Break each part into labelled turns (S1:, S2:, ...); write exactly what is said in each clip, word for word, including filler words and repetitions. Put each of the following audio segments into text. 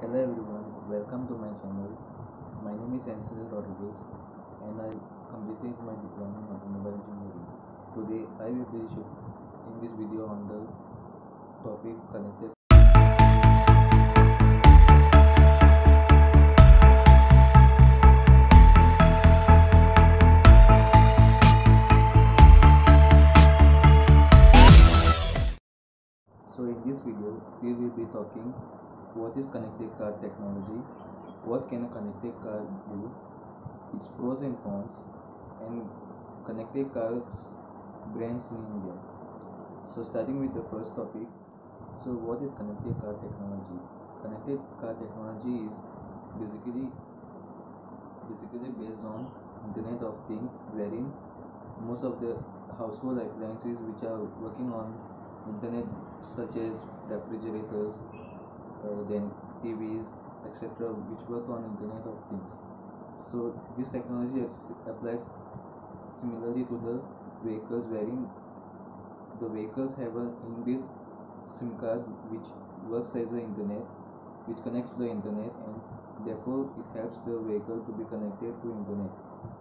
S1: Hello everyone, welcome to my channel. My name is Ansel Rodriguez and I completed my diploma in automobile engineering. Today I will be shooting this video on the topic connected. So in this video we will be talking what is connected car technology, what can a connected car do, its pros and cons, and connected cars brands in India. So starting with the first topic, so what is connected car technology? Connected car technology is basically basically based on Internet of Things, wherein most of the household appliances which are working on internet, such as refrigerators, uh, then T Vs, et cetera, which work on Internet of Things. So this technology applies similarly to the vehicles, wherein the vehicles have an inbuilt SIM card which works as the internet, which connects to the internet, and therefore it helps the vehicle to be connected to internet.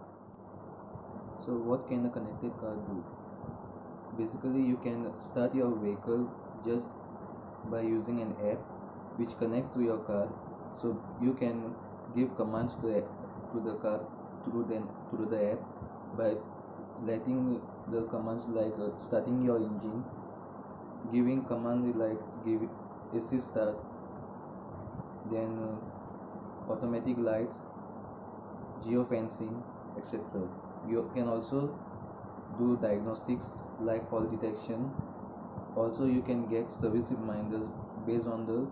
S1: So what can a connected car do? Basically, you can start your vehicle just by using an app which connects to your car. So you can give commands to the, to the car through the, through the app by letting the commands like uh, starting your engine, giving command like give assist start, then uh, automatic lights, geofencing, et cetera. You can also do diagnostics like fault detection. Also, you can get service reminders based on the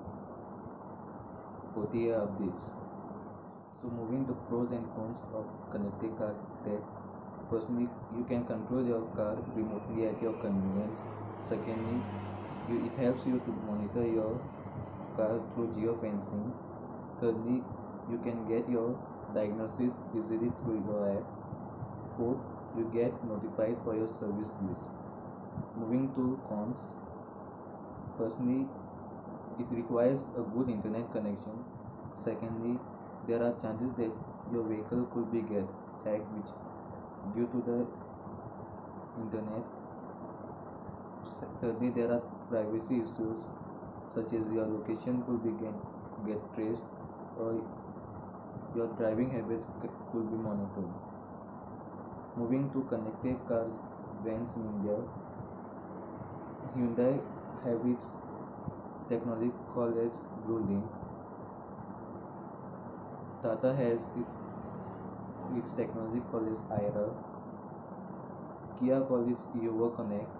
S1: O T A updates. So moving to pros and cons of connected car tech. Firstly, you can control your car remotely at your convenience. Secondly, you, it helps you to monitor your car through geofencing. Thirdly, you can get your diagnosis easily through your app. Fourth, you get notified for your service dues. Moving to cons. Firstly, it requires a good internet connection. Secondly, there are chances that your vehicle could be get hacked which due to the internet. Thirdly, there are privacy issues such as your location could be get, get traced, or your driving habits could be monitored. Moving to connected cars brands in India, Hyundai have its technology called as BlueLink. Tata has its its technology called as I R A. Kia calls it Evo Connect.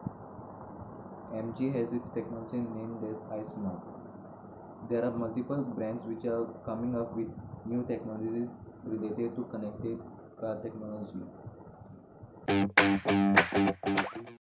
S1: M G has its technology named as iSmart. There are multiple brands which are coming up with new technologies related to connected car technology.